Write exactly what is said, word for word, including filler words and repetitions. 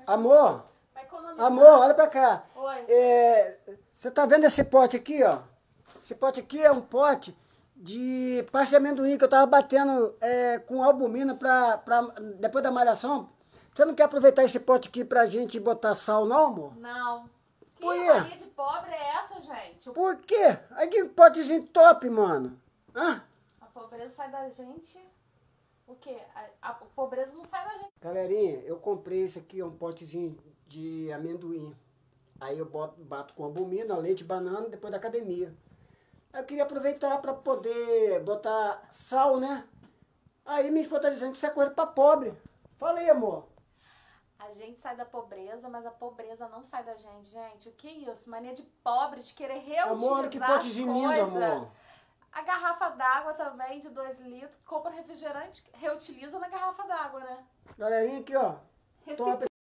Amor, Vai economizar. amor, olha pra cá. Oi. É, você tá vendo esse pote aqui, ó? Esse pote aqui é um pote de pasta de amendoim que eu tava batendo é, com albumina pra, pra, depois da malhação. Você não quer aproveitar esse pote aqui pra gente botar sal, não, amor? Não. Que Por quê? mania de pobre é essa, gente? O- Por quê? Aí que potezinho top, mano. Hã? A pobreza sai da gente... O quê? A, a pobreza não sai da gente. Galerinha, eu comprei esse aqui, um potezinho de amendoim. Aí eu boto, bato com albumina, leite, banana, depois da academia. Eu queria aproveitar para poder botar sal, né? Aí minha esposa tá dizendo que isso é coisa para pobre. Falei, amor. A gente sai da pobreza, mas a pobreza não sai da gente, gente. O que é isso? Mania de pobre, de querer reutilizar Amor, olha que as potezinho lindo, coisas. amor. A garrafa d'água também, de dois litros, compra refrigerante, reutiliza na garrafa d'água, né? Galerinha aqui, ó. Recicla. Top.